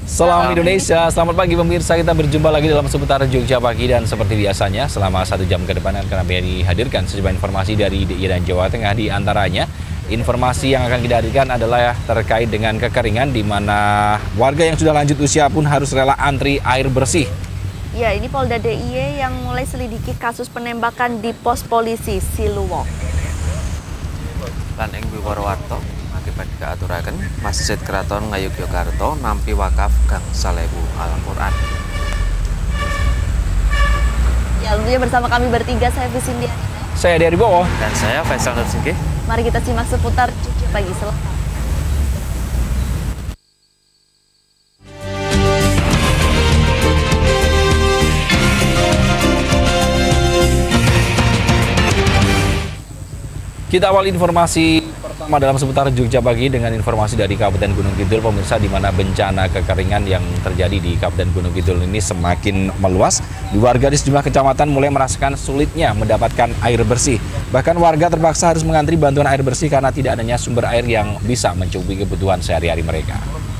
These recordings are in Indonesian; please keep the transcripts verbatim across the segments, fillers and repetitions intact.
Salam Indonesia, selamat pagi pemirsa, kita berjumpa lagi dalam seputar Jogja Pagi dan seperti biasanya selama satu jam ke depan akan kami hadirkan sejumlah informasi dari D I Y dan Jawa Tengah. Di antaranya informasi yang akan kita hadirkan adalah terkait dengan kekeringan di mana warga yang sudah lanjut usia pun harus rela antri air bersih. Ya, ini Polda D I Y yang mulai selidiki kasus penembakan di pos polisi Siluwok. Lan ing Wiwarwarto akibat keaturaken Masjid Keraton Ngayogyakarta nampi wakaf gangsal ewu Al-Qur'an. Ya, tentunya bersama kami bertiga, saya Visindia, saya Dari Bowo, dan saya Faisal Nursinggih. Mari kita simak seputar Jogja Pagi selengkapnya. Kita awal informasi pertama dalam seputar Jogja Pagi dengan informasi dari Kabupaten Gunung Kidul, pemirsa, di mana bencana kekeringan yang terjadi di Kabupaten Gunung Kidul ini semakin meluas. Warga di sejumlah kecamatan mulai merasakan sulitnya mendapatkan air bersih. Bahkan warga terpaksa harus mengantri bantuan air bersih karena tidak adanya sumber air yang bisa mencukupi kebutuhan sehari-hari mereka.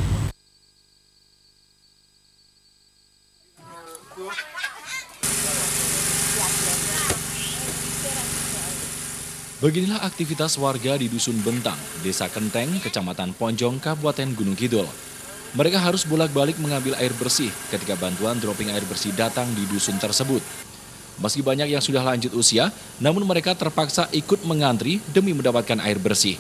Beginilah aktivitas warga di Dusun Bentang, Desa Kenteng, Kecamatan Ponjong, Kabupaten Gunung Kidul. Mereka harus bolak-balik mengambil air bersih ketika bantuan dropping air bersih datang di dusun tersebut. Meski banyak yang sudah lanjut usia, namun mereka terpaksa ikut mengantri demi mendapatkan air bersih.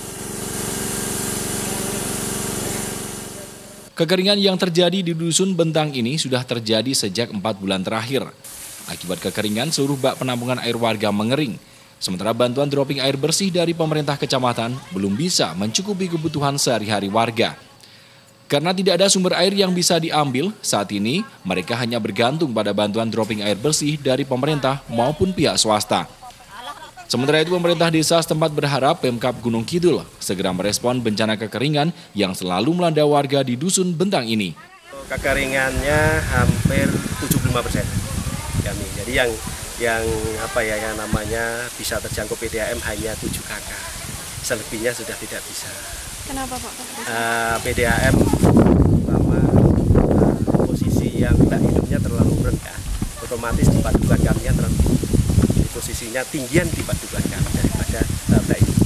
Kekeringan yang terjadi di Dusun Bentang ini sudah terjadi sejak empat bulan terakhir. Akibat kekeringan, seluruh bak penampungan air warga mengering. Sementara bantuan dropping air bersih dari pemerintah kecamatan belum bisa mencukupi kebutuhan sehari-hari warga. Karena tidak ada sumber air yang bisa diambil, saat ini mereka hanya bergantung pada bantuan dropping air bersih dari pemerintah maupun pihak swasta. Sementara itu pemerintah desa setempat berharap Pemkab Gunung Kidul segera merespon bencana kekeringan yang selalu melanda warga di Dusun Bentang ini. Kekeringannya hampir tujuh puluh lima persen. Jadi yang yang apa ya yang namanya bisa terjangkau P D A M hanya tujuh kakak, selebihnya sudah tidak bisa. Kenapa Pak? Uh, P D A M pertama uh, posisi yang tak hidupnya terlalu rendah, otomatis tempat dugaan kami terlalu tinggi. Posisinya tinggian di tempat dugaan kami daripada uh, tak hidup.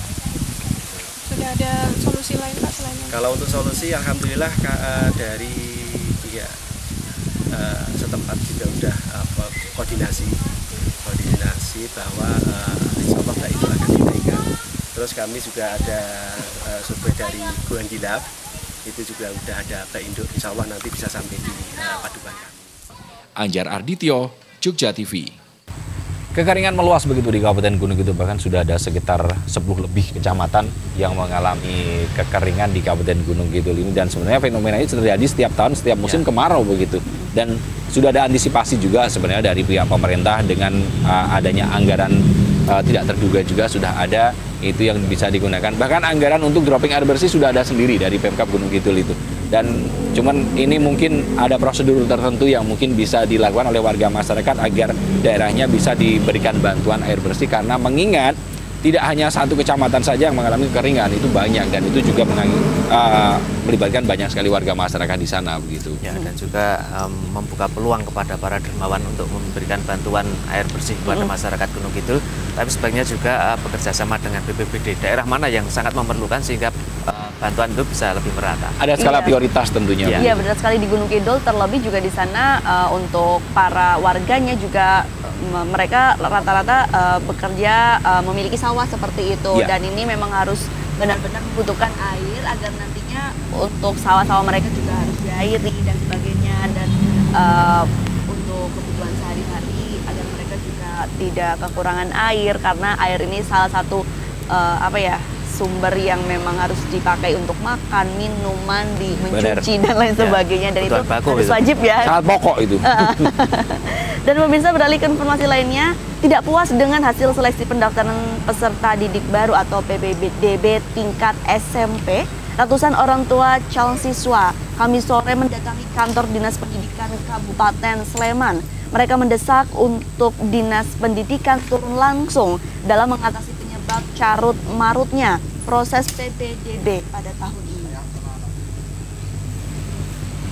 Sudah ada solusi lain Pak selain itu? Kalau untuk solusi, alhamdulillah uh, dari pihak uh, setempat juga sudah uh, koordinasi koordinasi bahwa uh, insya Allah tak itu akan dinaikkan. Terus kami juga ada uh, survei dari Goan Gilab, itu juga sudah ada Pak Induk, insya Allah nanti bisa sampai di uh, Padukan kami. Anjar Ardityo, Jogja T V. Kekeringan meluas begitu di Kabupaten Gunung Kidul, bahkan sudah ada sekitar sepuluh lebih kecamatan yang mengalami kekeringan di Kabupaten Gunung Kidul ini, dan sebenarnya fenomena ini terjadi setiap tahun, setiap musim ya. kemarau begitu. Dan sudah ada antisipasi juga sebenarnya dari pihak pemerintah dengan uh, adanya anggaran uh, tidak terduga juga sudah ada itu yang bisa digunakan. Bahkan anggaran untuk dropping air bersih sudah ada sendiri dari Pemkab Gunung Kidul itu. Dan cuman ini mungkin ada prosedur tertentu yang mungkin bisa dilakukan oleh warga masyarakat agar daerahnya bisa diberikan bantuan air bersih, karena mengingat tidak hanya satu kecamatan saja yang mengalami kekeringan, itu banyak, dan itu juga uh, melibatkan banyak sekali warga masyarakat di sana begitu. Ya, dan juga um, membuka peluang kepada para dermawan untuk memberikan bantuan air bersih kepada masyarakat Gunung Kidul. Tapi sebaiknya juga uh, bekerja sama dengan B P B D daerah mana yang sangat memerlukan sehingga uh, bantuan itu bisa lebih merata. Ada skala iya. prioritas tentunya. Iya, ya, benar sekali di Gunung Kidul, terlebih juga di sana uh, untuk para warganya juga uh, mereka rata-rata uh, bekerja uh, memiliki sawah seperti itu, ya. Dan ini memang harus benar-benar membutuhkan air agar nantinya untuk sawah-sawah mereka juga harus diairi dan sebagainya, dan uh, untuk kebutuhan sehari-hari agar mereka juga tidak kekurangan air, karena air ini salah satu uh, apa ya sumber yang memang harus dipakai untuk makan, minum, mandi, mencuci, Bener. dan lain sebagainya. Dan itu harus wajib ya. Sangat pokok itu. Dan pemirsa, beralih ke informasi lainnya, tidak puas dengan hasil seleksi pendaftaran peserta didik baru atau P P D B tingkat S M P, ratusan orang tua calon siswa Kamis sore mendatangi kantor Dinas Pendidikan Kabupaten Sleman. Mereka mendesak untuk Dinas Pendidikan turun langsung dalam mengatasi penyebab carut marutnya proses P P D B pada tahun ini.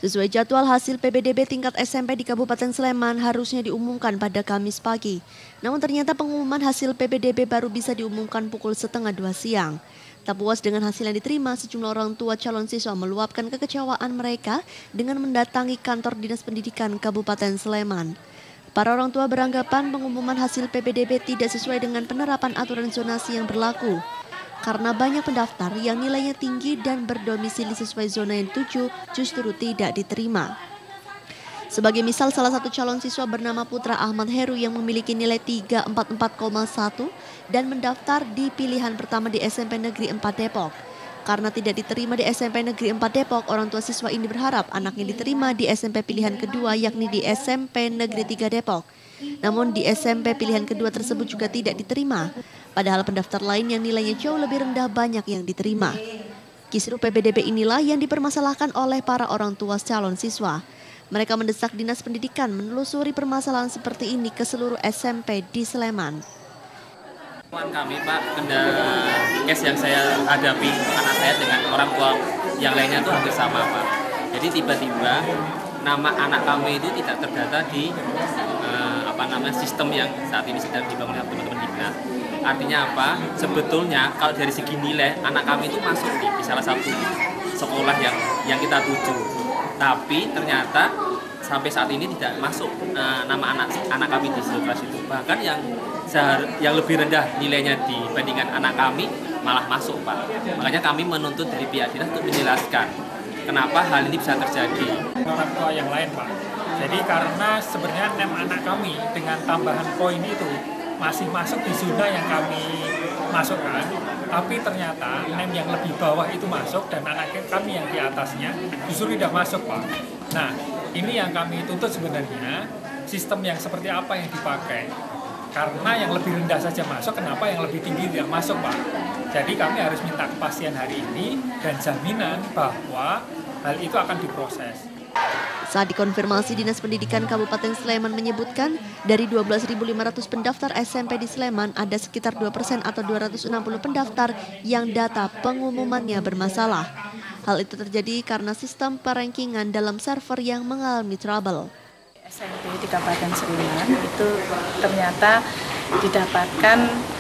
Sesuai jadwal, hasil P B D B tingkat S M P di Kabupaten Sleman harusnya diumumkan pada Kamis pagi. Namun ternyata pengumuman hasil P B D B baru bisa diumumkan pukul setengah dua siang. Tak puas dengan hasil yang diterima, sejumlah orang tua calon siswa meluapkan kekecewaan mereka dengan mendatangi kantor Dinas Pendidikan Kabupaten Sleman. Para orang tua beranggapan pengumuman hasil P B D B tidak sesuai dengan penerapan aturan zonasi yang berlaku. Karena banyak pendaftar yang nilainya tinggi dan berdomisili sesuai zona yang dituju justru tidak diterima. Sebagai misal, salah satu calon siswa bernama Putra Ahmad Heru yang memiliki nilai tiga ratus empat puluh empat koma satu dan mendaftar di pilihan pertama di S M P Negeri empat Depok. Karena tidak diterima di S M P Negeri empat Depok, orang tua siswa ini berharap anaknya diterima di S M P pilihan kedua yakni di S M P Negeri tiga Depok. Namun di S M P pilihan kedua tersebut juga tidak diterima. Padahal pendaftar lain yang nilainya jauh lebih rendah banyak yang diterima. Kisru P B D B inilah yang dipermasalahkan oleh para orang tua calon siswa. Mereka mendesak Dinas Pendidikan menelusuri permasalahan seperti ini ke seluruh S M P di Sleman. Kami Pak, kendala case yang saya hadapi anak saya dengan orang tua yang lainnya itu hampir sama Pak. Jadi tiba-tiba nama anak kami itu tidak terdata di eh, apa namanya sistem yang saat ini sedang dibangun oleh teman-teman Dinas. Artinya apa? Sebetulnya kalau dari segi nilai anak kami itu masuk di, di salah satu sekolah yang yang kita tuju. Tapi ternyata sampai saat ini tidak masuk uh, nama anak anak kami di sekolah itu. Bahkan yang sehar, yang lebih rendah nilainya dibandingkan anak kami malah masuk Pak. Makanya kami menuntut dari pihak dinas untuk menjelaskan kenapa hal ini bisa terjadi. Orang tua yang lain Pak. Jadi karena sebenarnya nem anak kami dengan tambahan poin itu masih masuk di zona yang kami masukkan, tapi ternyata nem yang lebih bawah itu masuk dan anak kami yang di atasnya justru tidak masuk Pak. Nah, ini yang kami tuntut sebenarnya, sistem yang seperti apa yang dipakai. Karena yang lebih rendah saja masuk, kenapa yang lebih tinggi tidak masuk Pak? Jadi kami harus minta kepastian hari ini dan jaminan bahwa hal itu akan diproses. Saat dikonfirmasi, Dinas Pendidikan Kabupaten Sleman menyebutkan dari dua belas ribu lima ratus pendaftar S M P di Sleman ada sekitar dua persen atau dua ratus enam puluh pendaftar yang data pengumumannya bermasalah. Hal itu terjadi karena sistem perankingan dalam server yang mengalami trouble. S M P di Kabupaten Sleman itu ternyata didapatkan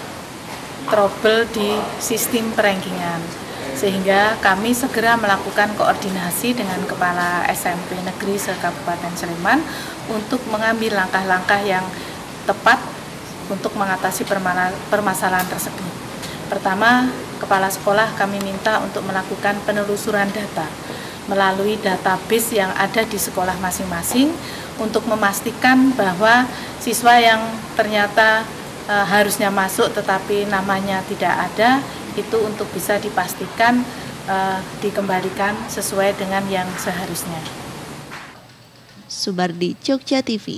trouble di sistem perankingan. Sehingga kami segera melakukan koordinasi dengan Kepala S M P Negeri se-Kabupaten Sleman untuk mengambil langkah-langkah yang tepat untuk mengatasi permasalahan tersebut. Pertama, Kepala Sekolah kami minta untuk melakukan penelusuran data melalui database yang ada di sekolah masing-masing untuk memastikan bahwa siswa yang ternyata e, harusnya masuk tetapi namanya tidak ada, itu untuk bisa dipastikan uh, dikembalikan sesuai dengan yang seharusnya. Subardi, Jogja T V.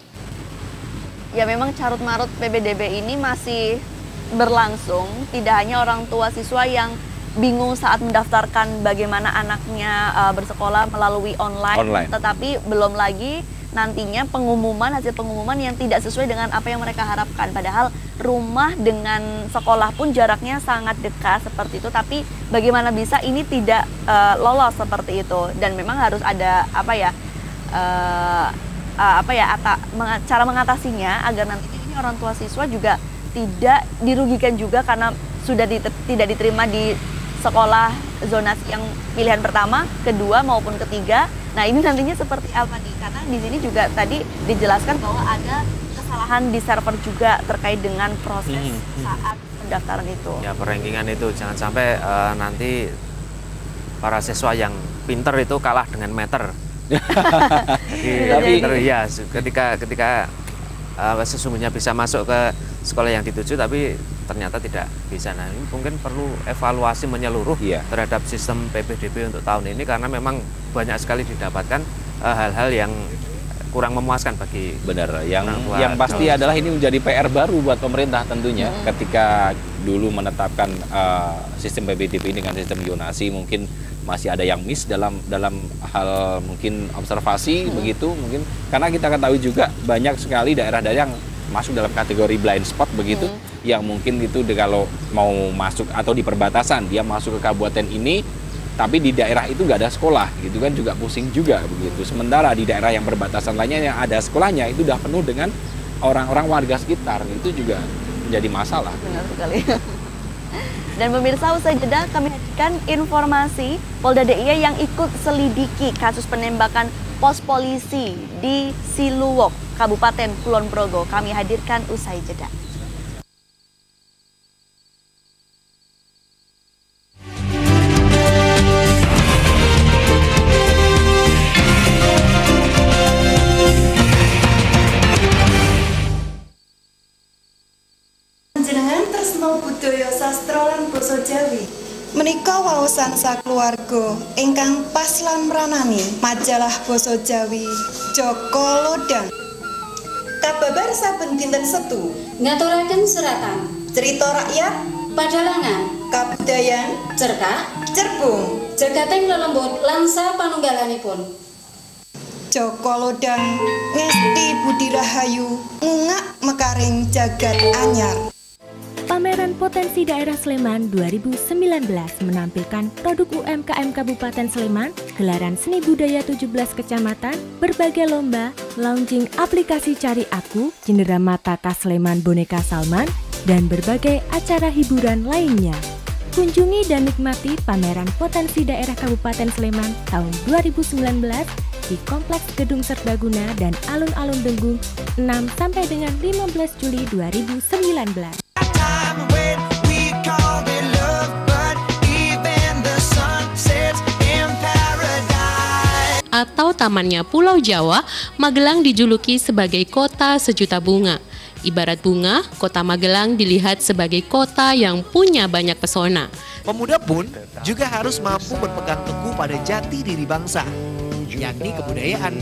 Ya memang carut-marut P B D B ini masih berlangsung. Tidak hanya orang tua siswa yang bingung saat mendaftarkan bagaimana anaknya uh, bersekolah melalui online, online, tetapi belum lagi nantinya pengumuman, hasil pengumuman yang tidak sesuai dengan apa yang mereka harapkan. Padahal rumah dengan sekolah pun jaraknya sangat dekat seperti itu, tapi bagaimana bisa ini tidak uh, lolos seperti itu. Dan memang harus ada apa ya uh, uh, apa ya ata, meng, cara mengatasinya agar nantinya ini orang tua siswa juga tidak dirugikan juga karena sudah di, tidak diterima di sekolah zonasi yang pilihan pertama, kedua maupun ketiga. Nah ini nantinya seperti apa nih? Karena di sini juga tadi dijelaskan bahwa ada kesalahan di server juga terkait dengan proses hmm, hmm. saat pendaftaran itu. Ya, perankingan itu jangan sampai uh, nanti para siswa yang pinter itu kalah dengan meter. Tapi ya ketika ketika uh, sesungguhnya bisa masuk ke sekolah yang dituju tapi ternyata tidak bisa. Nah, ini mungkin perlu evaluasi menyeluruh yeah. terhadap sistem P B D B untuk tahun ini karena memang banyak sekali didapatkan hal-hal uh, yang kurang memuaskan bagi benar. Yang yang pasti adalah ini menjadi P R baru buat pemerintah tentunya hmm. ketika dulu menetapkan uh, sistem P B D B dengan sistem zonasi mungkin masih ada yang miss dalam dalam hal mungkin observasi hmm. begitu mungkin karena kita ketahui juga banyak sekali daerah-daerah yang masuk dalam kategori blind spot begitu hmm. yang mungkin itu kalau mau masuk atau di perbatasan dia masuk ke kabupaten ini tapi di daerah itu nggak ada sekolah, gitu kan juga pusing juga begitu. Sementara di daerah yang berbatasan lainnya yang ada sekolahnya itu udah penuh dengan orang-orang warga sekitar, itu juga menjadi masalah. Benar sekali. Dan pemirsa, usai jeda kami hadirkan informasi Polda D I Y yang ikut selidiki kasus penembakan pos polisi di Siluwok, Kabupaten Kulon Progo. Kami hadirkan usai jeda. Budaya sastra lan basa Jawi. Menika waosan sakeluarga ingkang pas lan mranani majalah basa Jawi Joko Lodang. Kababar saben dinten Setu ngaturaken seratan cerita rakyat, padalangan, kabudayan, cerkak, cerbung, jergateng lelembut lan sapanunggalanipun. Joko Lodang ngesti budi rahayu ngungak mekaring jagat anyar. Pameran Potensi Daerah Sleman dua ribu sembilan belas menampilkan produk U M K M Kabupaten Sleman, gelaran seni budaya tujuh belas kecamatan, berbagai lomba, launching aplikasi Cari Aku, Cindera Mata Khas Sleman Boneka Salman, dan berbagai acara hiburan lainnya. Kunjungi dan nikmati pameran Potensi Daerah Kabupaten Sleman tahun dua ribu sembilan belas di Kompleks Gedung Serbaguna dan Alun-Alun Denggung enam sampai dengan lima belas Juli dua ribu sembilan belas. Atau tamannya Pulau Jawa, Magelang dijuluki sebagai kota sejuta bunga. Ibarat bunga, kota Magelang dilihat sebagai kota yang punya banyak pesona. Pemuda pun juga harus mampu berpegang teguh pada jati diri bangsa, yakni kebudayaan.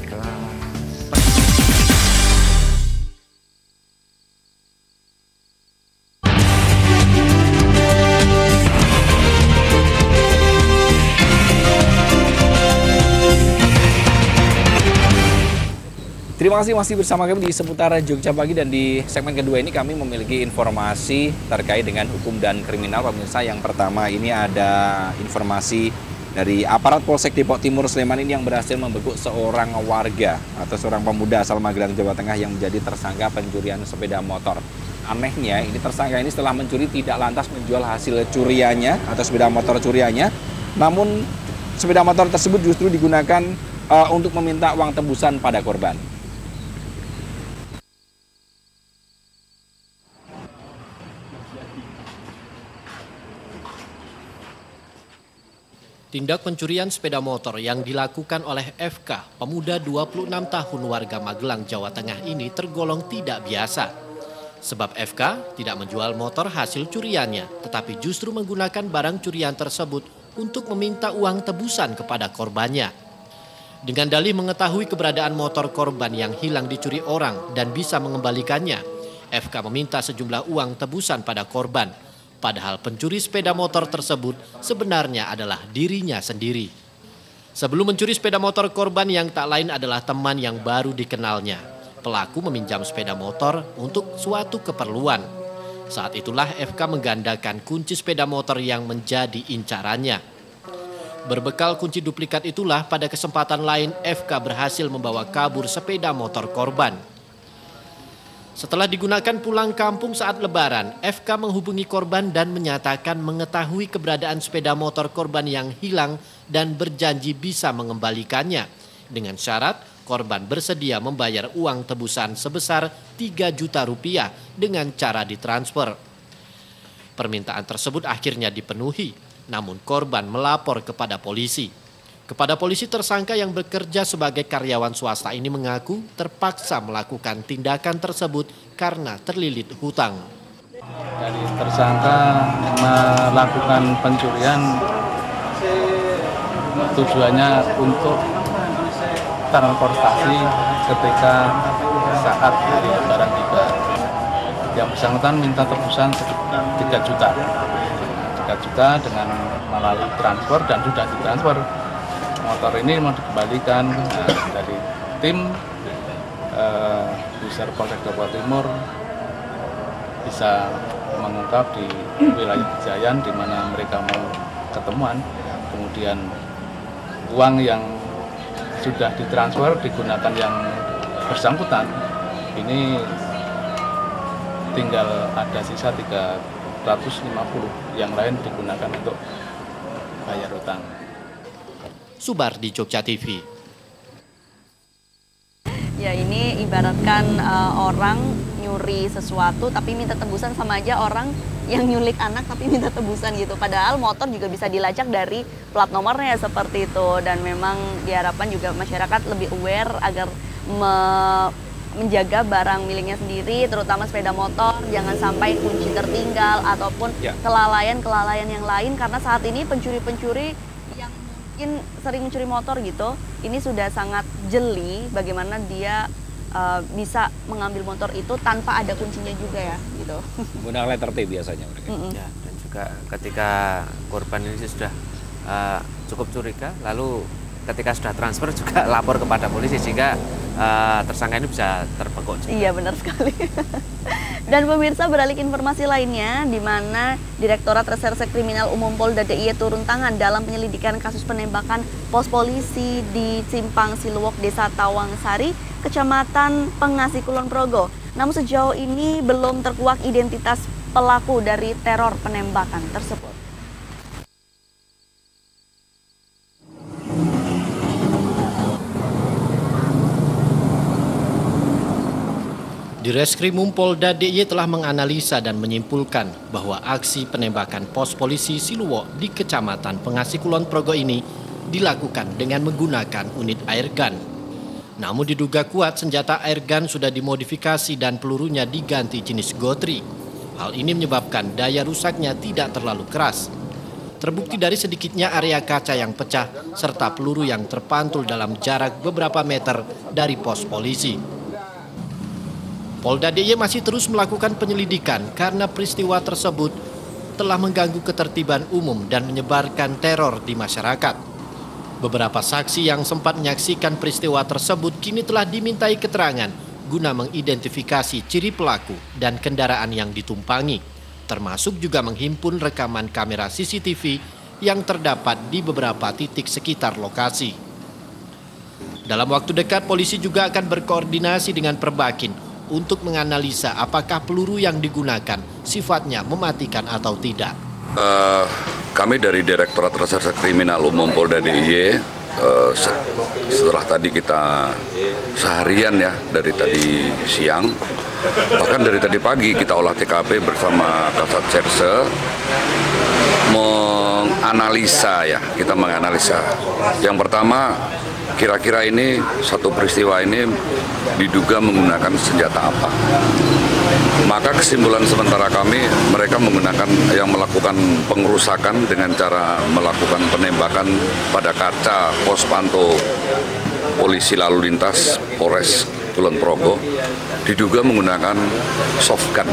Terima kasih masih bersama kami di seputar Jogja Pagi, dan di segmen kedua ini kami memiliki informasi terkait dengan hukum dan kriminal pemirsa. Yang pertama ini ada informasi dari aparat Polsek Depok Timur Sleman ini yang berhasil membekuk seorang warga atau seorang pemuda asal Magelang, Jawa Tengah yang menjadi tersangka pencurian sepeda motor. Anehnya ini tersangka ini setelah mencuri tidak lantas menjual hasil curiannya atau sepeda motor curiannya, namun sepeda motor tersebut justru digunakan uh, untuk meminta uang tebusan pada korban. Tindak pencurian sepeda motor yang dilakukan oleh F K, pemuda dua puluh enam tahun warga Magelang, Jawa Tengah ini tergolong tidak biasa. Sebab F K tidak menjual motor hasil curiannya, tetapi justru menggunakan barang curian tersebut untuk meminta uang tebusan kepada korbannya. Dengan dalih mengetahui keberadaan motor korban yang hilang dicuri orang dan bisa mengembalikannya, F K meminta sejumlah uang tebusan pada korban. Padahal pencuri sepeda motor tersebut sebenarnya adalah dirinya sendiri. Sebelum mencuri sepeda motor korban yang tak lain adalah teman yang baru dikenalnya, pelaku meminjam sepeda motor untuk suatu keperluan. Saat itulah F K menggandakan kunci sepeda motor yang menjadi incarannya. Berbekal kunci duplikat itulah pada kesempatan lain F K berhasil membawa kabur sepeda motor korban. Setelah digunakan pulang kampung saat lebaran, F K menghubungi korban dan menyatakan mengetahui keberadaan sepeda motor korban yang hilang dan berjanji bisa mengembalikannya. Dengan syarat korban bersedia membayar uang tebusan sebesar tiga juta rupiah dengan cara ditransfer. Permintaan tersebut akhirnya dipenuhi, namun korban melapor kepada polisi. Kepada polisi, tersangka yang bekerja sebagai karyawan swasta ini mengaku terpaksa melakukan tindakan tersebut karena terlilit hutang. Dari tersangka melakukan pencurian tujuannya untuk transportasi ketika saat hari lebaran tiba. Yang bersangkutan minta tebusan tiga juta. tiga juta dengan melalui transfer dan sudah ditransfer. Motor ini mau dikembalikan. Nah, dari tim uh, Pusat Polsek Depok Timur bisa mengungkap di wilayah Kejayan di mana mereka mau ketemuan, kemudian uang yang sudah ditransfer digunakan yang bersangkutan, ini tinggal ada sisa tiga ratus lima puluh, yang lain digunakan untuk bayar utang. Subardi, Jogja T V. Ya, ini ibaratkan uh, orang nyuri sesuatu tapi minta tebusan, sama aja orang yang nyulik anak tapi minta tebusan gitu. Padahal motor juga bisa dilacak dari plat nomornya seperti itu. Dan memang diharapkan juga masyarakat lebih aware agar me menjaga barang miliknya sendiri, terutama sepeda motor, jangan sampai kunci tertinggal ataupun kelalaian-kelalaian yang lain. Karena saat ini pencuri-pencuri yang mungkin sering mencuri motor gitu, ini sudah sangat jeli bagaimana dia uh, bisa mengambil motor itu tanpa ada kuncinya juga ya gitu. Menggunakan letter T biasanya mereka. Mm -mm. Ya, dan juga ketika korban ini sudah uh, cukup curiga, lalu ketika sudah transfer juga lapor kepada polisi sehingga uh, tersangka ini bisa terpekuk juga. Iya, benar sekali. Dan pemirsa, beralih ke informasi lainnya, di mana Direktorat Reserse Kriminal Umum Polda D I Y turun tangan dalam penyelidikan kasus penembakan pos polisi di Simpang Siluwok, Desa Tawangsari, Kecamatan Pengasih, Kulon Progo. Namun sejauh ini belum terkuak identitas pelaku dari teror penembakan tersebut. Di Reskrimum Polda D I Y telah menganalisa dan menyimpulkan bahwa aksi penembakan pos polisi Siluwok di Kecamatan Pengasih, Kulon Progo ini dilakukan dengan menggunakan unit airgun. Namun diduga kuat senjata airgun sudah dimodifikasi dan pelurunya diganti jenis gotri. Hal ini menyebabkan daya rusaknya tidak terlalu keras. Terbukti dari sedikitnya area kaca yang pecah serta peluru yang terpantul dalam jarak beberapa meter dari pos polisi. Polda D I Y masih terus melakukan penyelidikan karena peristiwa tersebut telah mengganggu ketertiban umum dan menyebarkan teror di masyarakat. Beberapa saksi yang sempat menyaksikan peristiwa tersebut kini telah dimintai keterangan guna mengidentifikasi ciri pelaku dan kendaraan yang ditumpangi, termasuk juga menghimpun rekaman kamera C C T V yang terdapat di beberapa titik sekitar lokasi. Dalam waktu dekat, polisi juga akan berkoordinasi dengan Perbakin untuk menganalisa apakah peluru yang digunakan sifatnya mematikan atau tidak. Uh, kami dari Direktorat Reserse Kriminal Umum Polda D I Y uh, setelah tadi kita seharian ya, dari tadi siang, bahkan dari tadi pagi kita olah T K P bersama Kasat Serse menganalisa ya, kita menganalisa. Yang pertama, kira-kira ini satu peristiwa ini diduga menggunakan senjata apa. Maka kesimpulan sementara kami, mereka menggunakan yang melakukan pengerusakan dengan cara melakukan penembakan pada kaca pos pantau polisi lalu lintas Polres Kulon Progo, diduga menggunakan soft gun.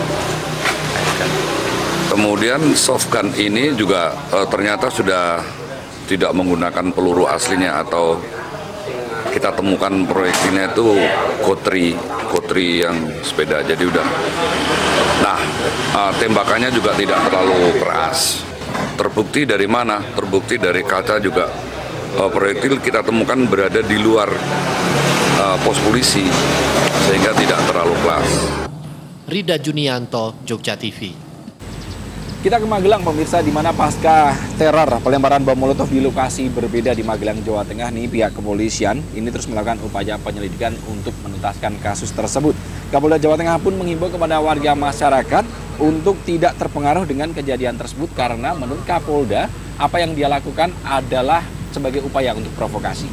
Kemudian soft gun ini juga e, ternyata sudah tidak menggunakan peluru aslinya, atau kita temukan proyektilnya itu gotri, gotri yang sepeda. Jadi udah, nah uh, tembakannya juga tidak terlalu keras. Terbukti dari mana? Terbukti dari kaca juga. Uh, proyektil kita temukan berada di luar uh, pos polisi, sehingga tidak terlalu keras. Rida Junianto, Jogja T V. Kita ke Magelang, pemirsa, di mana pasca teror pelemparan bom molotov di lokasi berbeda di Magelang, Jawa Tengah, nih pihak kepolisian ini terus melakukan upaya penyelidikan untuk menuntaskan kasus tersebut. Kapolda Jawa Tengah pun menghimbau kepada warga masyarakat untuk tidak terpengaruh dengan kejadian tersebut, karena menurut Kapolda apa yang dia lakukan adalah sebagai upaya untuk provokasi.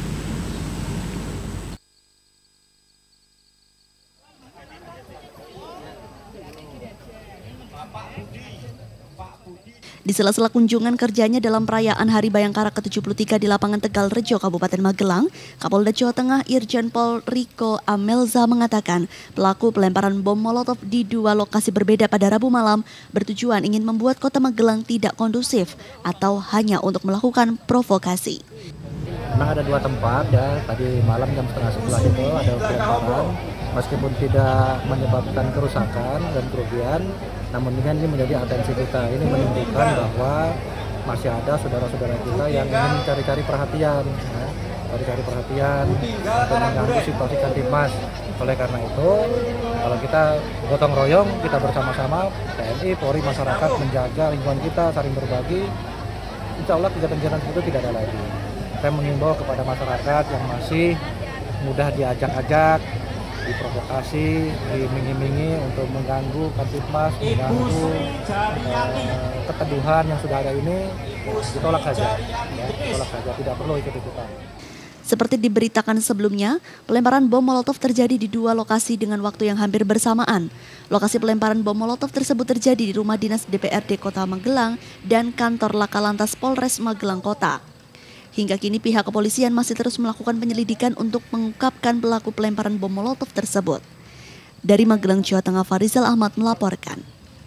Di sela-sela kunjungan kerjanya dalam perayaan Hari Bayangkara ke tujuh puluh tiga di lapangan Tegal Rejo, Kabupaten Magelang, Kapolda Jawa Tengah Irjen Pol Riko Amelza mengatakan pelaku pelemparan bom molotov di dua lokasi berbeda pada Rabu malam bertujuan ingin membuat kota Magelang tidak kondusif atau hanya untuk melakukan provokasi. Memang ada dua tempat ya, tadi malam jam setengah sebelas itu ada pelemparan, meskipun tidak menyebabkan kerusakan dan kerugian, namun ini menjadi atensi kita. Ini menunjukkan bahwa masih ada saudara-saudara kita yang ingin cari-cari perhatian, ya, cari-cari perhatian untuk mengganggu situasi Kamtibmas. Oleh karena itu, kalau kita gotong royong, kita bersama-sama T N I, Polri, masyarakat menjaga lingkungan kita, saling berbagi, insya Allah kegiatan-kegiatan itu tidak ada lagi. Saya mengimbau kepada masyarakat yang masih mudah diajak-ajak, diprovokasi, dimingi-mingi untuk mengganggu Kamtibmas, mengganggu eh, keteduhan yang sudah ada ini, ditolak saja, ya, ditolak saja, tidak perlu ikut-ikutan. Seperti diberitakan sebelumnya, pelemparan bom Molotov terjadi di dua lokasi dengan waktu yang hampir bersamaan. Lokasi pelemparan bom Molotov tersebut terjadi di rumah dinas D P R D Kota Magelang dan kantor Laka Lantas Polres Magelang Kota. Hingga kini pihak kepolisian masih terus melakukan penyelidikan untuk mengungkapkan pelaku pelemparan bom Molotov tersebut. Dari Magelang, Jawa Tengah, Farizal Ahmad melaporkan.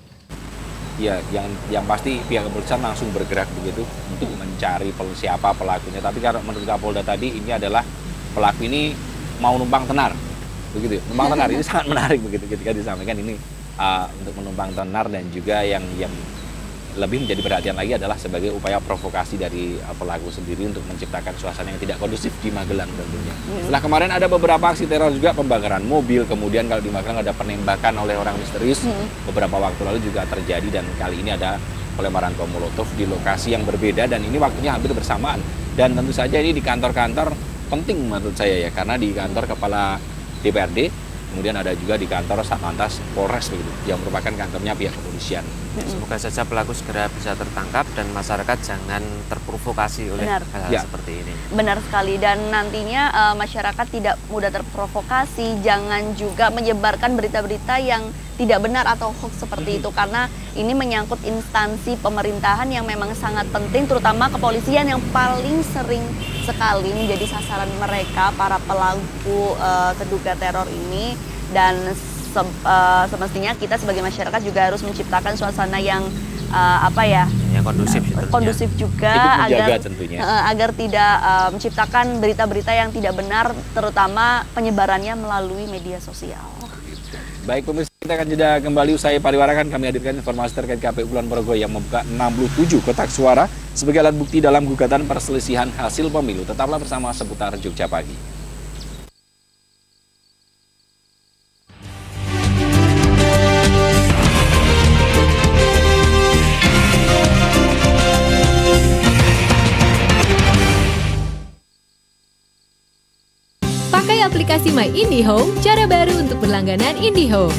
Ya, yang yang pasti pihak kepolisian langsung bergerak begitu untuk mencari siapa pelakunya. Tapi karena menurut Kapolda tadi ini adalah pelaku ini mau numpang tenar, begitu. Numpang tenar ini sangat menarik begitu ketika disampaikan ini uh, untuk menumpang tenar, dan juga yang yang lebih menjadi perhatian lagi adalah sebagai upaya provokasi dari uh, pelaku sendiri untuk menciptakan suasana yang tidak kondusif di Magelang tentunya. Hmm. Setelah kemarin ada beberapa aksi teror juga, pembakaran mobil, kemudian kalau di Magelang ada penembakan oleh orang misterius, hmm. beberapa waktu lalu juga terjadi, dan kali ini ada pelemparan bom Molotov di lokasi yang berbeda, dan ini waktunya hampir bersamaan. Dan tentu saja ini di kantor-kantor penting menurut saya ya, karena di kantor Kepala D P R D, kemudian ada juga di kantor Satlantas Polres begitu, yang merupakan kantornya pihak kepolisian. Semoga saja pelaku segera bisa tertangkap dan masyarakat jangan terprovokasi oleh hal-hal ya. seperti ini. Benar sekali, dan nantinya uh, masyarakat tidak mudah terprovokasi, jangan juga menyebarkan berita-berita yang tidak benar atau hoax seperti itu, karena ini menyangkut instansi pemerintahan yang memang sangat penting, terutama kepolisian yang paling sering sekali menjadi sasaran mereka, para pelaku uh, terduga teror ini. Dan se uh, semestinya kita sebagai masyarakat juga harus menciptakan suasana yang uh, apa ya, yang kondusif, uh, kondusif juga agar uh, agar tidak uh, menciptakan berita-berita yang tidak benar, terutama penyebarannya melalui media sosial. Baik pemirsa, kita akan jeda kembali usai pariwara. Kan kami hadirkan informasi terkait K P U Kulon Progo yang membuka enam puluh tujuh kotak suara sebagai alat bukti dalam gugatan perselisihan hasil pemilu. Tetaplah bersama Seputar Jogja Pagi. Pakai aplikasi My IndiHome, cara baru untuk berlangganan IndiHome.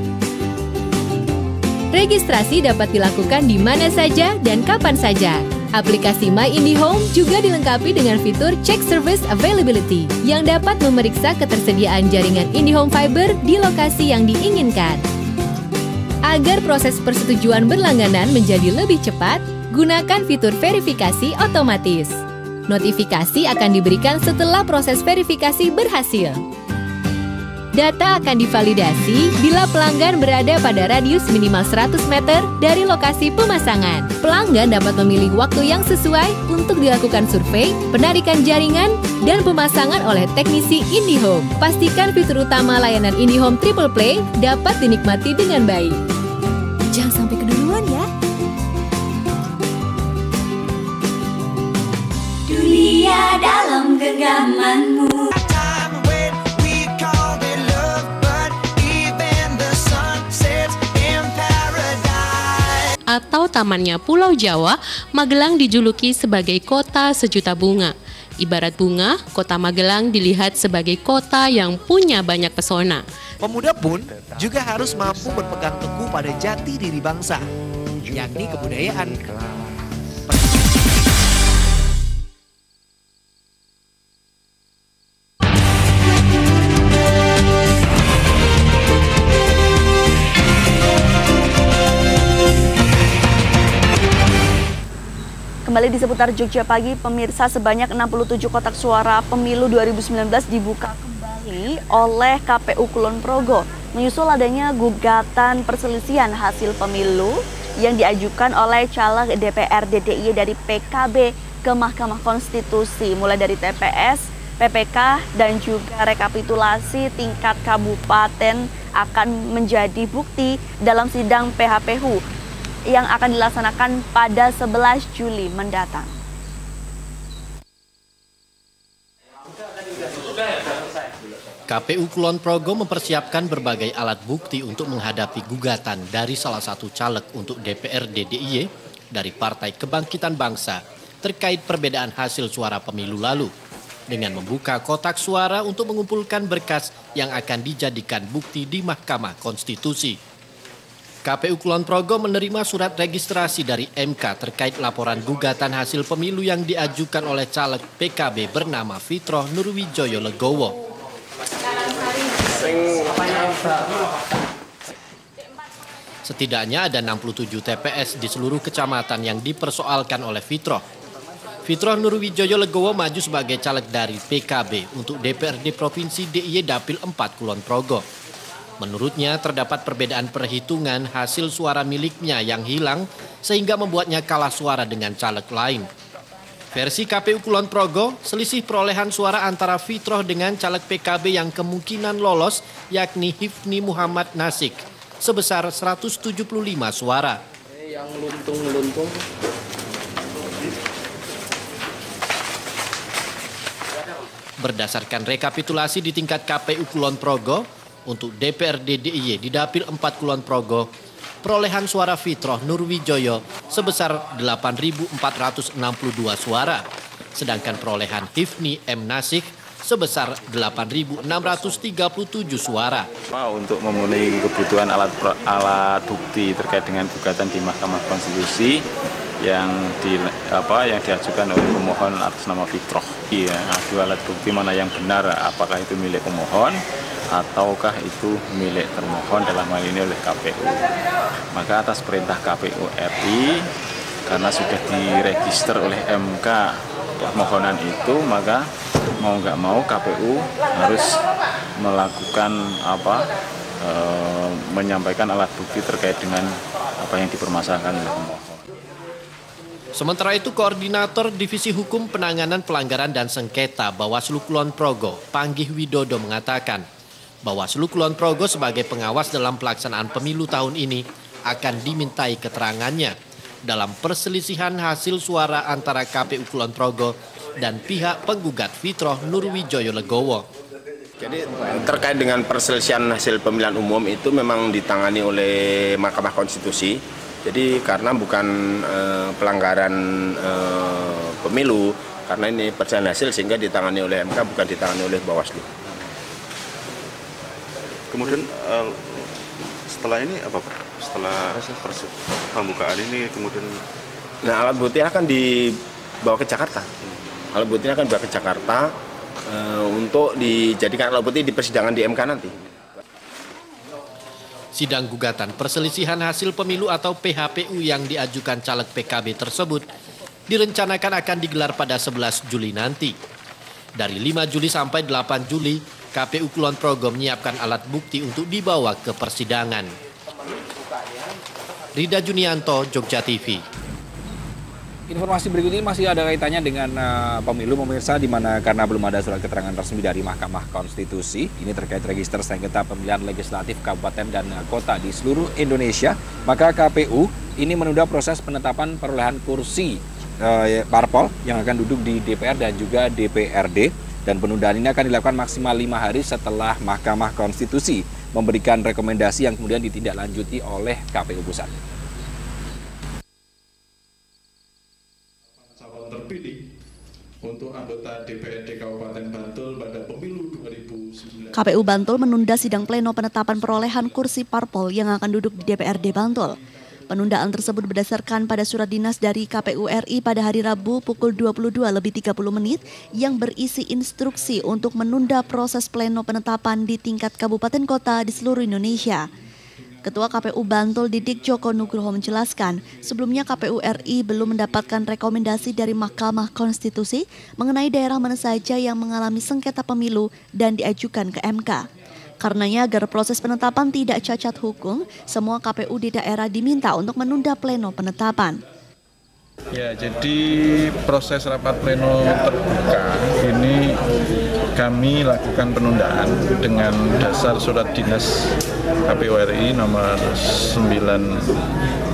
Registrasi dapat dilakukan di mana saja dan kapan saja. Aplikasi My IndiHome juga dilengkapi dengan fitur Check Service Availability yang dapat memeriksa ketersediaan jaringan IndiHome Fiber di lokasi yang diinginkan. Agar proses persetujuan berlangganan menjadi lebih cepat, gunakan fitur verifikasi otomatis. Notifikasi akan diberikan setelah proses verifikasi berhasil. Data akan divalidasi bila pelanggan berada pada radius minimal seratus meter dari lokasi pemasangan. Pelanggan dapat memilih waktu yang sesuai untuk dilakukan survei, penarikan jaringan, dan pemasangan oleh teknisi IndiHome. Pastikan fitur utama layanan IndiHome Triple Play dapat dinikmati dengan baik. Jangan sampai keduluan ya. Dunia dalam genggamanmu. Atau tamannya Pulau Jawa, Magelang dijuluki sebagai kota sejuta bunga. Ibarat bunga, kota Magelang dilihat sebagai kota yang punya banyak pesona. Pemuda pun juga harus mampu berpegang teguh pada jati diri bangsa, yakni kebudayaan. Kembali di Seputar Jogja Pagi, pemirsa, sebanyak enam puluh tujuh kotak suara pemilu dua ribu sembilan belas dibuka kembali oleh K P U Kulon Progo, menyusul adanya gugatan perselisihan hasil pemilu yang diajukan oleh caleg D P R D D I Y dari P K B ke Mahkamah Konstitusi, mulai dari T P S, P P K, dan juga rekapitulasi tingkat kabupaten akan menjadi bukti dalam sidang P H P H U. yang akan dilaksanakan pada sebelas Juli mendatang. K P U Kulon Progo mempersiapkan berbagai alat bukti untuk menghadapi gugatan dari salah satu caleg untuk D P R D D I Y dari Partai Kebangkitan Bangsa terkait perbedaan hasil suara pemilu lalu, dengan membuka kotak suara untuk mengumpulkan berkas yang akan dijadikan bukti di Mahkamah Konstitusi. K P U Kulon Progo menerima surat registrasi dari M K terkait laporan gugatan hasil pemilu yang diajukan oleh caleg P K B bernama Fitroh Nurwijoyo Legowo. Setidaknya ada enam puluh tujuh T P S di seluruh kecamatan yang dipersoalkan oleh Fitroh. Fitroh Nurwijoyo Legowo maju sebagai caleg dari P K B untuk D P R D Provinsi D I Y Dapil empat Kulon Progo. Menurutnya terdapat perbedaan perhitungan hasil suara miliknya yang hilang sehingga membuatnya kalah suara dengan caleg lain. Versi K P U Kulon Progo, selisih perolehan suara antara Fitroh dengan caleg P K B yang kemungkinan lolos yakni Hifni Muhammad Nasik sebesar seratus tujuh puluh lima suara. Yang luntung-luntung. Berdasarkan rekapitulasi di tingkat K P U Kulon Progo, untuk D P R D D I Y di Dapil empat Kulon Progo, perolehan suara Fitroh Nurwijoyo sebesar delapan ribu empat ratus enam puluh dua suara, sedangkan perolehan Hifni M. Nasik sebesar delapan ribu enam ratus tiga puluh tujuh suara. Untuk memenuhi kebutuhan alat alat bukti terkait dengan gugatan di Mahkamah Konstitusi yang di apa yang diajukan oleh pemohon atas nama Fitroh. Iya, dua alat bukti mana yang benar, apakah itu milik pemohon ataukah itu milik termohon dalam hal ini oleh K P U. Maka atas perintah K P U R I, karena sudah diregister oleh M K permohonan itu, maka mau nggak mau K P U harus melakukan apa e, menyampaikan alat bukti terkait dengan apa yang dipermasalahkan oleh pemohon. Sementara itu, Koordinator Divisi Hukum Penanganan Pelanggaran dan Sengketa Bawaslu Kulon Progo, Panggih Widodo mengatakan, Bawaslu Kulon Progo sebagai pengawas dalam pelaksanaan pemilu tahun ini akan dimintai keterangannya dalam perselisihan hasil suara antara K P U Kulon Progo dan pihak penggugat Fitroh Nurwijoyo Legowo. Jadi terkait dengan perselisihan hasil pemilihan umum itu memang ditangani oleh Mahkamah Konstitusi. Jadi karena bukan eh, pelanggaran eh, pemilu, karena ini perselisihan hasil sehingga ditangani oleh M K, bukan ditangani oleh Bawaslu. Kemudian uh, setelah ini apa Pak? Setelah pembukaan ini kemudian... Nah, alat bukti akan dibawa ke Jakarta. Alat bukti akan dibawa ke Jakarta uh, untuk dijadikan alat bukti di persidangan di M K nanti. Sidang gugatan perselisihan hasil pemilu atau P H P U yang diajukan caleg P K B tersebut direncanakan akan digelar pada sebelas Juli nanti. Dari lima Juli sampai delapan Juli, K P U Kulon Progo menyiapkan alat bukti untuk dibawa ke persidangan. Rida Junianto, Jogja T V. Informasi berikut ini masih ada kaitannya dengan uh, pemilu pemirsa, di mana karena belum ada surat keterangan resmi dari Mahkamah Konstitusi ini terkait register sengketa pemilihan legislatif kabupaten dan kota di seluruh Indonesia, maka K P U ini menunda proses penetapan perolehan kursi uh, parpol yang akan duduk di D P R dan juga D P R D, dan penundaan ini akan dilakukan maksimal lima hari setelah Mahkamah Konstitusi memberikan rekomendasi yang kemudian ditindaklanjuti oleh K P U Pusat. Terpilih untuk anggota D P R D Kabupaten Bantul pada pemilu dua ribu sembilan belas. K P U Bantul menunda sidang pleno penetapan perolehan kursi parpol yang akan duduk di D P R D Bantul. Penundaan tersebut berdasarkan pada surat dinas dari K P U R I pada hari Rabu pukul dua puluh dua lebih tiga puluh menit yang berisi instruksi untuk menunda proses pleno penetapan di tingkat kabupaten kota di seluruh Indonesia. Ketua K P U Bantul Didik Joko Nugroho menjelaskan, sebelumnya K P U R I belum mendapatkan rekomendasi dari Mahkamah Konstitusi mengenai daerah mana saja yang mengalami sengketa pemilu dan diajukan ke M K. Karenanya agar proses penetapan tidak cacat hukum, semua K P U di daerah diminta untuk menunda pleno penetapan. Ya, jadi proses rapat pleno terbuka ini kami lakukan penundaan dengan dasar surat dinas K P U R I nomor sembilan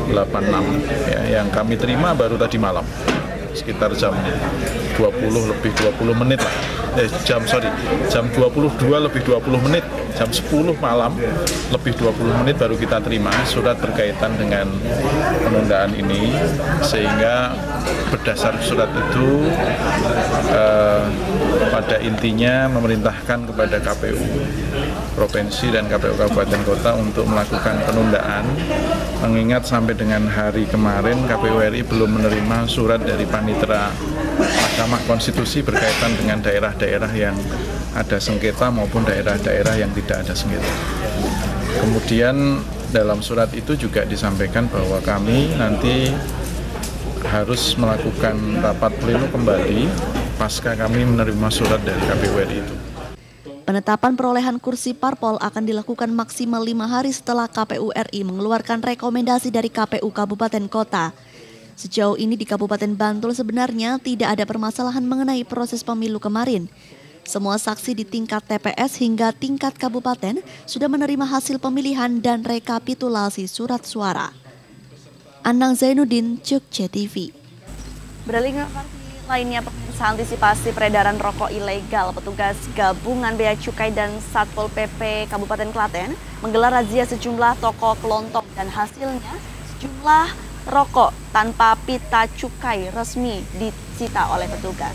delapan puluh enam ya, yang kami terima baru tadi malam sekitar jam dua puluh lebih dua puluh menit lah. Eh, jam sorry jam dua puluh dua lebih dua puluh menit, jam sepuluh malam lebih dua puluh menit baru kita terima surat berkaitan dengan penundaan ini, sehingga berdasar surat itu eh, pada intinya memerintahkan kepada K P U Provinsi dan K P U Kabupaten Kota untuk melakukan penundaan, mengingat sampai dengan hari kemarin K P U R I belum menerima surat dari Panitera Mahkamah Konstitusi berkaitan dengan daerah-daerah yang ada sengketa maupun daerah-daerah yang tidak ada sengketa. Kemudian dalam surat itu juga disampaikan bahwa kami nanti harus melakukan rapat pleno kembali pasca kami menerima surat dari K P U R I itu. Penetapan perolehan kursi parpol akan dilakukan maksimal lima hari setelah K P U R I mengeluarkan rekomendasi dari K P U Kabupaten Kota. Sejauh ini di Kabupaten Bantul sebenarnya tidak ada permasalahan mengenai proses pemilu kemarin. Semua saksi di tingkat T P S hingga tingkat kabupaten sudah menerima hasil pemilihan dan rekapitulasi surat suara. Anang Zainuddin, Jogja T V. Beralih ke informasi lainnya, pemirsa, antisipasi peredaran rokok ilegal, petugas gabungan Bea Cukai dan Satpol P P Kabupaten Klaten menggelar razia sejumlah toko kelontong dan hasilnya sejumlah rokok tanpa pita cukai resmi disita oleh petugas.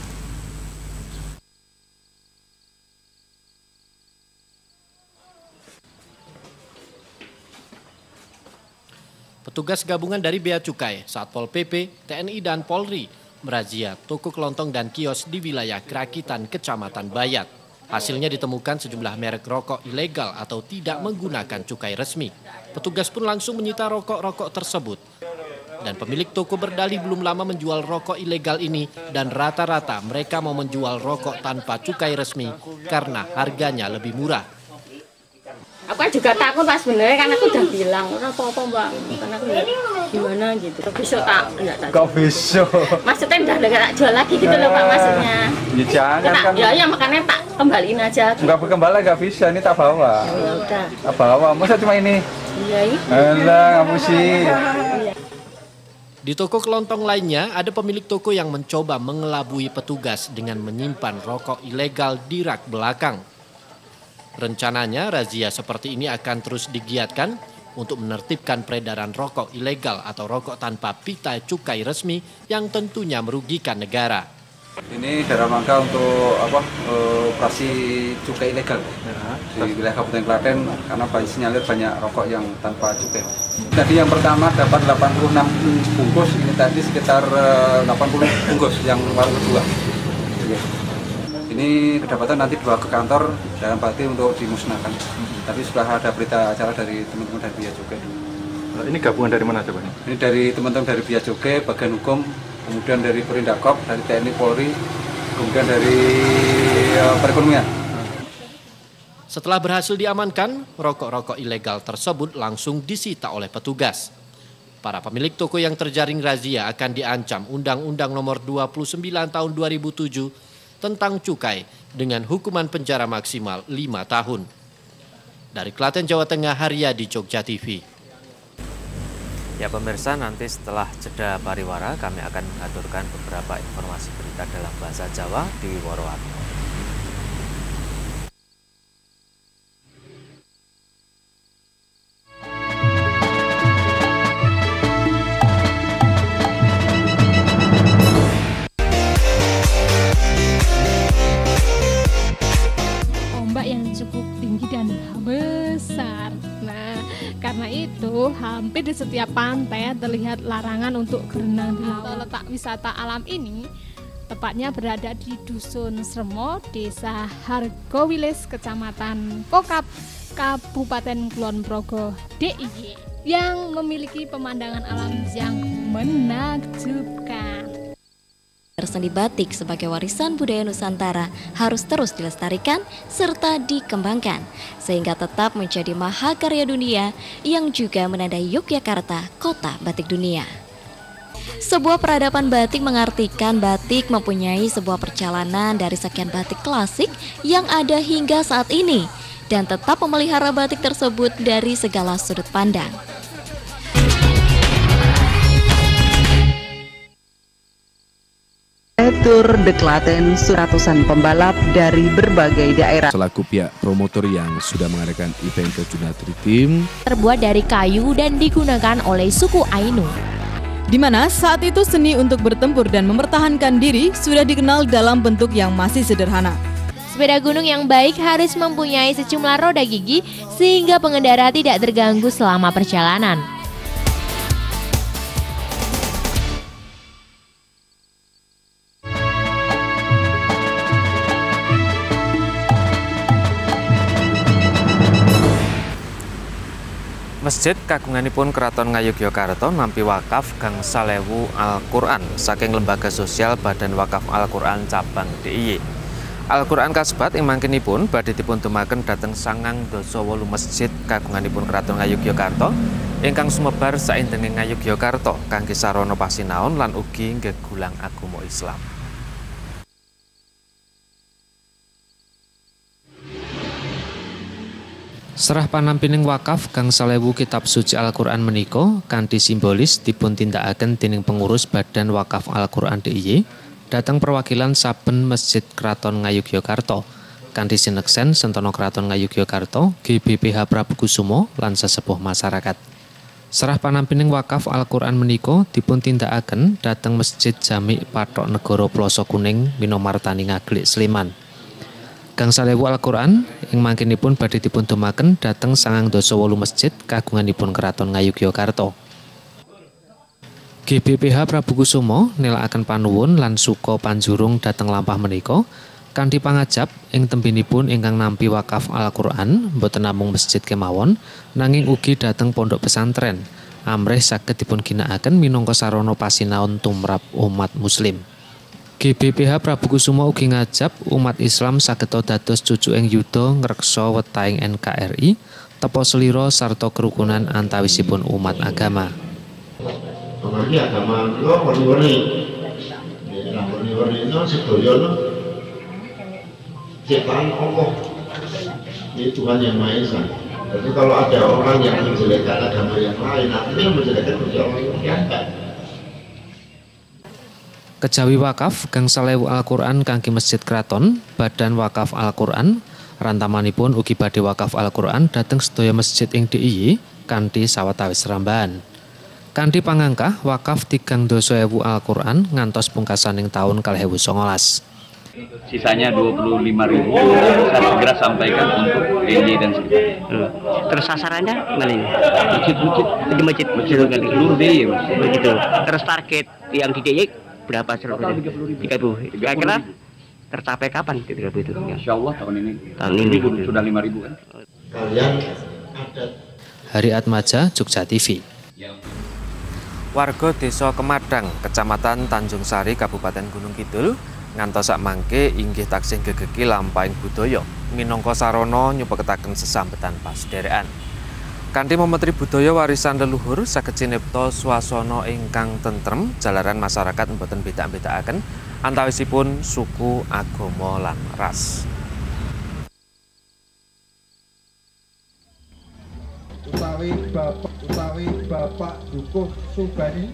Petugas gabungan dari Bea Cukai, Satpol P P, T N I dan Polri merazia toko kelontong dan kios di wilayah Krakitan, Kecamatan Bayat. Hasilnya ditemukan sejumlah merek rokok ilegal atau tidak menggunakan cukai resmi. Petugas pun langsung menyita rokok-rokok tersebut. Dan pemilik toko berdalih belum lama menjual rokok ilegal ini dan rata-rata mereka mau menjual rokok tanpa cukai resmi karena harganya lebih murah. Aku kan juga takut pas sebenarnya, kan aku udah bilang ora apa-apa mbak, karena aku lihat gimana gitu. Besok tak enggak tak. Kok besok? Maksudnya udah enggak tak jual lagi gitu loh pak maksudnya. Ya jangan tak, kan. Ya ya makanya tak kembaliin aja. Enggak gitu. Kembali enggak bisa, ini tak bawa. Ya udah. Tak bawa, masa cuma ini? Iya ini. Alah, kamu sih. Di toko kelontong lainnya, ada pemilik toko yang mencoba mengelabui petugas dengan menyimpan rokok ilegal di rak belakang. Rencananya razia seperti ini akan terus digiatkan untuk menertibkan peredaran rokok ilegal atau rokok tanpa pita cukai resmi yang tentunya merugikan negara. Ini dalam rangka untuk apa operasi cukai ilegal di wilayah Kabupaten Klaten karena banyak sinyalir banyak rokok yang tanpa cukai. Tadi yang pertama dapat delapan puluh enam bungkus, ini tadi sekitar delapan puluh bungkus yang baru kedua. Ini kedapatan nanti dibawa ke kantor dalam arti untuk dimusnahkan. Tapi sudah ada berita acara dari teman-teman dari Bea Cukai. Ini gabungan dari mana coba? Ini dari teman-teman dari Bea Cukai, bagian hukum, kemudian dari Perindakop, dari T N I Polri, kemudian dari uh, perekonomian. Setelah berhasil diamankan, rokok-rokok ilegal tersebut langsung disita oleh petugas. Para pemilik toko yang terjaring razia akan diancam Undang-Undang Nomor dua puluh sembilan Tahun dua ribu tujuh tentang cukai dengan hukuman penjara maksimal lima tahun. Dari Klaten, Jawa Tengah, Haryadi, Jogja T V. Ya pemirsa, nanti setelah jeda pariwara kami akan mengaturkan beberapa informasi berita dalam bahasa Jawa di Worowato. Ombak yang cukup tinggi dan besar. Nah, karena itu hampir di setiap pantai terlihat larangan untuk berenang di laut. Letak wisata alam ini tepatnya berada di Dusun Sremo, Desa Hargowilis, Kecamatan Kokap, Kabupaten Kulon Progo, D I Y, yang memiliki pemandangan alam yang menakjubkan. Seni batik sebagai warisan budaya Nusantara harus terus dilestarikan serta dikembangkan sehingga tetap menjadi mahakarya dunia yang juga menandai Yogyakarta, kota batik dunia. Sebuah peradaban batik mengartikan batik mempunyai sebuah perjalanan dari sekian batik klasik yang ada hingga saat ini dan tetap memelihara batik tersebut dari segala sudut pandang. Tour de Klaten, ratusan pembalap dari berbagai daerah. Selaku pihak promotor yang sudah mengadakan event Fortuna Tri Team, terbuat dari kayu dan digunakan oleh suku Ainu. Di mana saat itu seni untuk bertempur dan mempertahankan diri sudah dikenal dalam bentuk yang masih sederhana. Sepeda gunung yang baik harus mempunyai sejumlah roda gigi sehingga pengendara tidak terganggu selama perjalanan. Masjid kagunganipun Keraton Ngayogyakarta nampi wakaf gangsal ewu Al-Quran saking Lembaga Sosial Badan Wakaf Al-Quran Cabang D I Y. Al-Quran kasebat ing mangkenipun badhe dipuntumaken dhateng sangang dasa wolu masjid kagunganipun Keraton Ngayogyakarta ingkang sumebar saindenging Ngayogyakarta kangge sarana pasinaon lan ugi nggegulang agama Islam. Serah panampining wakaf gangsal ewu kitab suci Al-Quran menika kanthi simbolis dipuntindakaken dening pengurus Badan Wakaf Al-Quran D I Y dhateng perwakilan saben Masjid Kraton Ngayogyakarta kanthi sineksen Sentono Kraton Ngayogyakarta, G B P H Prabu Kusumo lan sesepuh masyarakat. Serah panampining wakaf Al-Quran menika dipuntindakaken dhateng Masjid Jami' Pathok Negara Ploso Kuning, Minomartani Ngaglik, Sleman. Gangsal ewu Al-Quran ing mangkenipun badhe dipuntumaken dhateng sangang dasa wolu masjid kagunganipun Keraton Ngayogyakarta. G B P H Prabu Kusumo nélakaken panuwun lan suka panjurung dhateng lampah menika kanthi pangajap ing tembinipun ingkang nampi wakaf Al-Quran boten namung masjid kemawon nanging ugi dhateng pondok pesantren amrih saged dipunginakaken minangka sarana pasinaon tumrap umat muslim. G B P H Prabu Kusumo ugi ngajap umat Islam saged dados cucuking yuda ngreksa wetaing N K R I tepa selira sarta kerukunan antawisipun umat agama. Amargi agama kula warni-warni. Nek warni-warni itu sedaya ciptaan Allah. Ini Tuhan yang Maha Esa. Jadi kalau ada orang yang menjelekkan agama yang lain, artinya menjelekkan Allah yang diangkat. Kejawi wakaf gangsal ewu Al-Quran kangge Masjid Kraton, Badan Wakaf Al-Quran, rantamanipun ugi badhe wakaf Al-Quran dhateng sedaya masjid ing D I Y kanthi sawetawis rambahan. Kanthi pangangkah wakaf tigang dasa ewu Al-Quran ngantos pungkasaning taun kalih ewu songolas. Sisanya dua puluh lima ribu saya segera sampaikan untuk D I Y dan sekitar. Terus sasarannya mana ini? Masjid-masjid di masjid masjid seluruh D I Y. Begitu. Terus target yang di D I Y berapa seluruhnya? tiga ribu. Kira-kira tercapai kapan tiga ribu itu? Insya Allah tahun ini. Tahun ini sudah lima ribu kan. Hari Atmaja, Jogja T V. Warga Desa Kemadang, Kecamatan Tanjung Sari, Kabupaten Gunung Kidul ngantos sak mangke inggih taksih gegeki lampahing budaya minangka sarana nyupeketaken sesambetan pasederekan. Kanthi memetri budaya warisan leluhur saged cinipta swasana ingkang tentrem jalaran masyarakat mboten beda-bedakaken antawisipun suku, agama lan ras. Utawi Bapak utawi Bapak Dukuh Subani.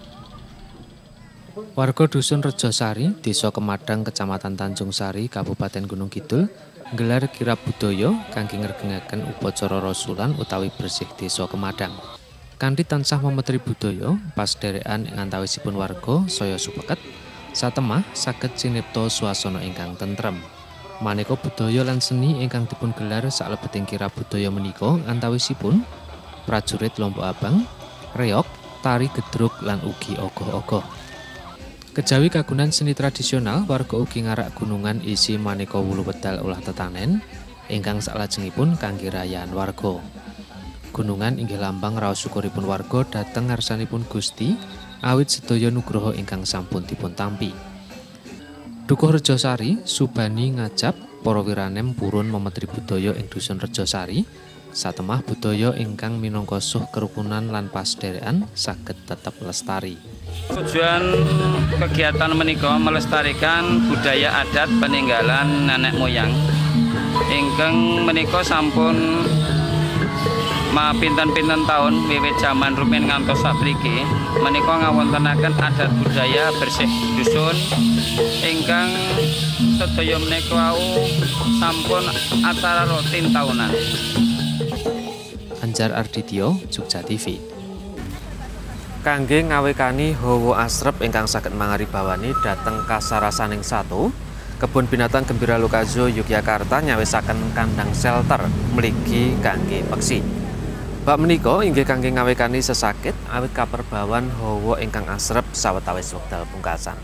Warga Dusun Rejosari, Desa Kemadang, Kecamatan Tanjung Sari, Kabupaten Gunung Kidul nggelar kirab budaya kangge ngregengaken upacara rasulan utawi bersih Desa Kemadang. Kanthi tansah memetri budaya pasederekan ing antawisipun warga saya supeket satemah saged cinipta swasana ingkang tentrem. Maneka budaya lan seni ingkang dipun gelar saklebeting kirab budaya menika antawisipun prajurit Lombok Abang, reog, tari gedruk lan ugi ogoh-ogoh. Kejawi kagunan seni tradisional, warga ugi ngarak gunungan isi maneka wulu wedal ulah tetanen ingkang salajengipun kangge rayaan warga. Gunungan inggih lambang raos syukuripun warga dhateng ngarsanipun Gusti awit sedaya nugroho ingkang sampun dipun tampi. Dukuh Rejosari, Subani ngajap para wiranem purun memetri budaya ing Dusun Rejosari, satemah budaya ingkang minangka suh kerukunan lan pasederekan saged tetep lestari. Tujuan kegiatan menika melestarikan budaya adat peninggalan nenek moyang ingkang menika sampun Ma pinten-pinten tahun wiwit zaman rumiyin ngantos satriki menika ngawontenaken adat budaya bersih dusun ingkang sedaya menika wau sampun acara rutin tahunan. Anjar Ardityo, Jogja T V. Kangge ngawekani hawa asrep ingkang saged mangaribawani dhateng kasarasaning satu, Kebun Binatang Gembira Lokajo Yogyakarta nyawisaken kandang shelter mligi kangge peksi. Bab menika inggih kangge ngawekani sesakit awit kaperbawan hawa ingkang asrep sawetawis wekdal pungkasan.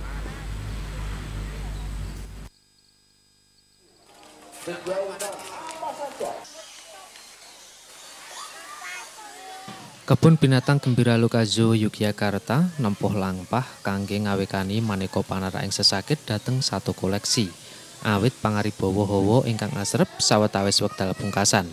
Kebun Binatang Gembira Lokajo Yogyakarta nempuh langpah kangge ngawekani maneka panara ing sesakit dhateng satu koleksi awit pangaribawa hawa ingkang asrep sawetawis wekdal pungkasan.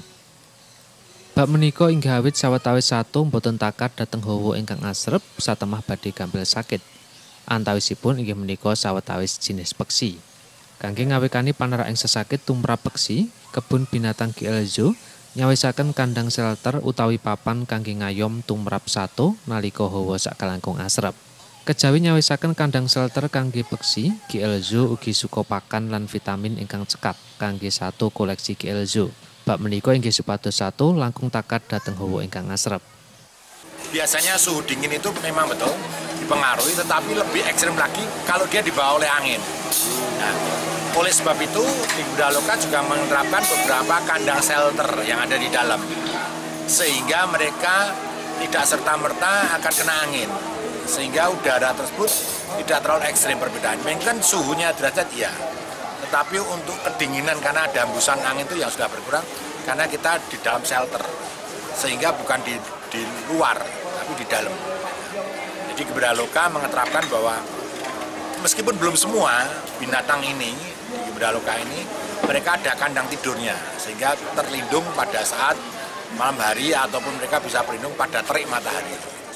Bab menika inggih awit sawetawis satu boten takat dhateng hawa ingkang asrep satemah badhe gampil sakit. Antawisipun inggih menika sawetawis jinis peksi. Kangge ngawekani panara ing sesakit tumrap peksi, Kebun Binatang G L Zoo nyawisaken kandang shelter utawi papan kangge ngayom tumrap satu nalika hawa sakalangkung asrep. Kejawi nyawisaken kandang shelter kangge peksi, G L Zoo ugi suka pakan lan vitamin ingkang cekap kangge satu koleksi G L Zoo. Bab menika inggih supados satu langkung takat dhateng hawa ingkang asrep. Biasanya suhu dingin itu memang betul dipengaruhi, tetapi lebih ekstrim lagi kalau dia dibawa oleh angin. Nah, oleh sebab itu di Budaloka juga menerapkan beberapa kandang shelter yang ada di dalam, sehingga mereka tidak serta-merta akan kena angin, sehingga udara tersebut tidak terlalu ekstrim perbedaan. Mungkin suhunya derajat ya, tetapi untuk kedinginan karena ada hembusan angin itu yang sudah berkurang karena kita di dalam shelter, sehingga bukan di, di luar tapi di dalam. Jadi Budaloka mengeterapkan bahwa meskipun belum semua binatang ini di Budaloka ini mereka ada kandang tidurnya sehingga terlindung pada saat malam hari ataupun mereka bisa berlindung pada terik matahari.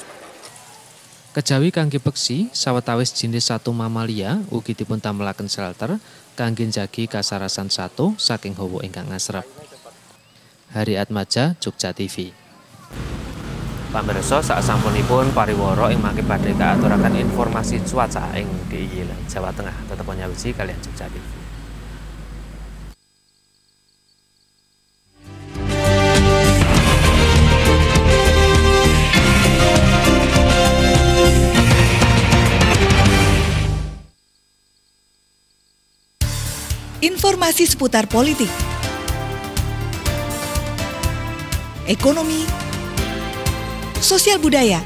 Kejawi kangge peksi sawetawis jinis satu mamalia ugi dipun tamelaken shelter kangge njagi kasarasan satu saking hawa ingkang asrep. Hari Atmaja, Jogja T V. Pamirsa sak sampunipun pariwara ing mangke badhe kaaturaken informasi cuaca ing D I Y Jawa Tengah. Tetep nyawiji kalian Jogja T V. Informasi seputar politik, ekonomi, sosial budaya,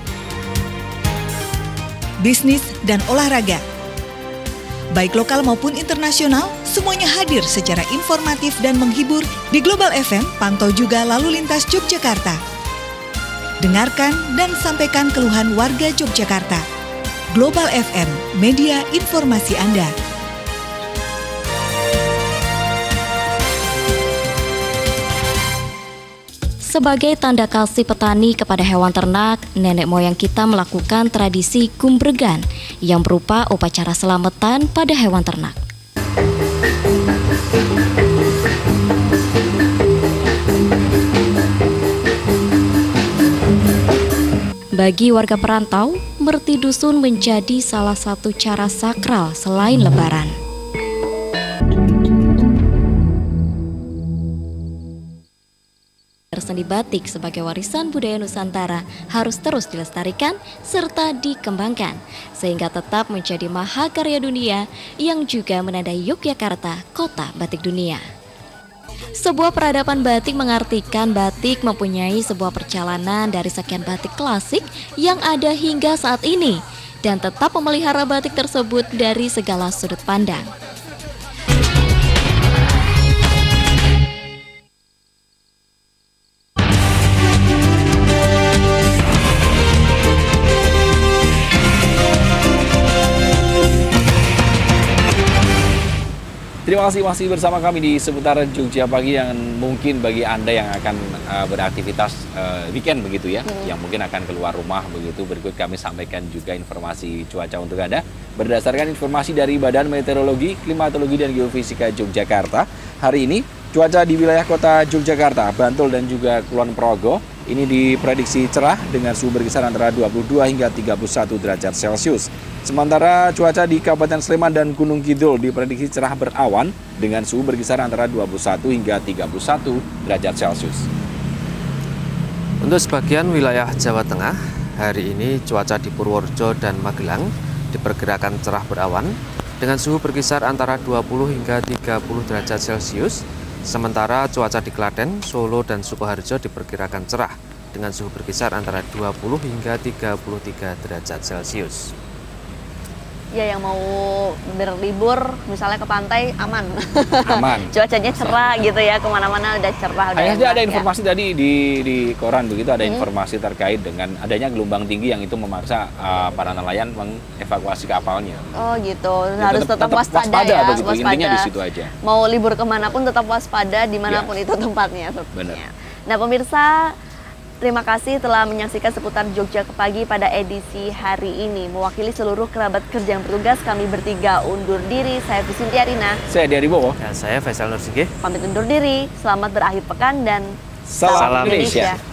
bisnis, dan olahraga. Baik lokal maupun internasional, semuanya hadir secara informatif dan menghibur di Global F M, pantau juga lalu lintas Yogyakarta. Dengarkan dan sampaikan keluhan warga Yogyakarta. Global F M, media informasi Anda. Sebagai tanda kasih petani kepada hewan ternak, nenek moyang kita melakukan tradisi gumbregan yang berupa upacara selamatan pada hewan ternak. Bagi warga perantau, merti dusun menjadi salah satu cara sakral selain lebaran. Seni batik sebagai warisan budaya Nusantara harus terus dilestarikan serta dikembangkan sehingga tetap menjadi mahakarya dunia yang juga menandai Yogyakarta, kota batik dunia. Sebuah peradaban batik mengartikan batik mempunyai sebuah perjalanan dari sekian batik klasik yang ada hingga saat ini dan tetap memelihara batik tersebut dari segala sudut pandang. Terima kasih masih bersama kami di seputar Jogja Pagi yang mungkin bagi Anda yang akan uh, beraktivitas uh, weekend begitu ya, hmm. yang mungkin akan keluar rumah begitu. Berikut kami sampaikan juga informasi cuaca untuk Anda. Berdasarkan informasi dari Badan Meteorologi, Klimatologi dan Geofisika Yogyakarta, hari ini cuaca di wilayah kota Yogyakarta, Bantul dan juga Kulon Progo Ini diprediksi cerah dengan suhu berkisar antara dua puluh dua hingga tiga puluh satu derajat Celcius. Sementara cuaca di Kabupaten Sleman dan Gunung Kidul diprediksi cerah berawan dengan suhu berkisar antara dua puluh satu hingga tiga puluh satu derajat Celcius. Untuk sebagian wilayah Jawa Tengah, hari ini cuaca di Purworejo dan Magelang diperkirakan cerah berawan dengan suhu berkisar antara dua puluh hingga tiga puluh derajat Celcius. Sementara cuaca di Klaten, Solo, dan Sukoharjo diperkirakan cerah dengan suhu berkisar antara dua puluh hingga tiga puluh tiga derajat Celcius. Ya, yang mau berlibur misalnya ke pantai aman. Aman. Cuacanya cerah gitu ya, kemana-mana udah cerah. Udah Ayah, ada enak, informasi ya. tadi di di koran begitu, ada Hmm. informasi terkait dengan adanya gelombang tinggi yang itu memaksa uh, para nelayan mengevakuasi kapalnya. Oh gitu, Ya, harus tetap- tetap, tetap waspada, waspada ya. begitu, intinya di situ aja. Mau libur kemanapun tetap waspada dimanapun Ya. itu tempatnya. sepertinya. Benar. Nah pemirsa, terima kasih telah menyaksikan seputar Jogja ke Pagi pada edisi hari ini. Mewakili seluruh kerabat kerja yang bertugas, kami bertiga undur diri. Saya Visintia Rina. Saya Diari Bowo. Dan saya Faisal Nursigih. Pamit undur diri. Selamat berakhir pekan dan Salam Indonesia.